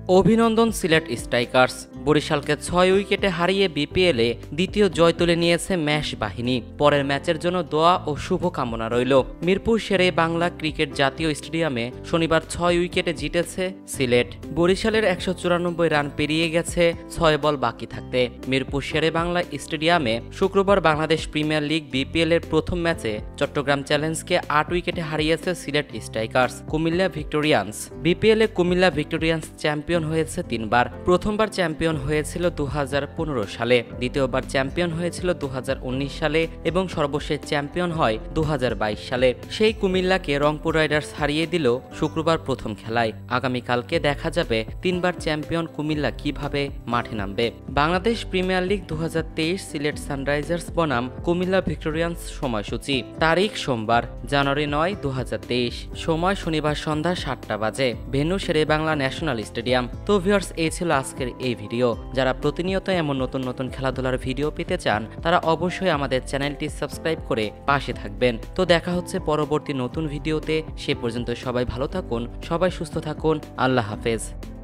অভিনন্দন সিলেট স্ট্রাইকার্স। বরিশালকে 6 উইকেটে হারিয়ে বিপিএলে দ্বিতীয় জয় তুলে নিয়েছে ম্যাশ বাহিনী। পরের ম্যাচের জন্য দোয়া ও শুভকামনা রইল। মিরপুর শেরে বাংলা ক্রিকেট জাতীয় স্টেডিয়ামে শনিবার 6 উইকেটে জিতেছে সিলেট। বরিশালের 194 রান পেরিয়ে গেছে 6 বল বাকি থাকতে। মিরপুর শেরে বাংলা স্টেডিয়ামে শুক্রবার বাংলাদেশ প্রিমিয়ার লিগ বিপিএল এর প্রথম ম্যাচে চট্টগ্রাম চ্যালেঞ্জকে 8 উইকেটে হারিয়েছে সিলেট স্ট্রাইকার্স। কুমিল্লা ভিক্টোরিয়ান্স। বিপিএলে কুমিল্লা ভিক্টোরিয়ান্স চ্যাম্পিয়ন হয়েছে 3 বার। প্রথমবার চ্যাম্পিয়ন হয়েছিল 2015 সালে, দ্বিতীয়বার চ্যাম্পিয়ন হয়েছিল 2019 সালে এবং সর্বশেষ চ্যাম্পিয়ন হয় 2022 সালে। সেই কুমিল্লাকে রংপুর রাইডার্স হারিয়ে দিল শুক্রবার প্রথম খেলায়। আগামীকালকে দেখা যাবে 3 বার চ্যাম্পিয়ন কুমিল্লা কিভাবে মাঠে নামবে। Bangladesh Premier League 2023 Sylhet Sunrisers বনাম কুমিল্লা ভিক্টোরিয়ান্স সময়সূচি। তারিখ সোমবার জানুয়ারি 9, 2023। সময় শনিবার সন্ধ্যা 7টা বাজে। Venue Sher-e-Bangla national stadium. তো ভিউয়ার্স, এই ছিল আজকের এই ভিডিও। যারা প্রতিনিয়ত এমন নতুন নতুন খেলাধুলার ভিডিও পেতে চান তারা অবশ্যই আমাদের চ্যানেলটি সাবস্ক্রাইব করে পাশে থাকবেন। তো দেখা হচ্ছে পরবর্তী নতুন ভিডিওতে। সে পর্যন্ত সবাই ভালো থাকুন, সবাই সুস্থ থাকুন। আল্লাহ হাফেজ।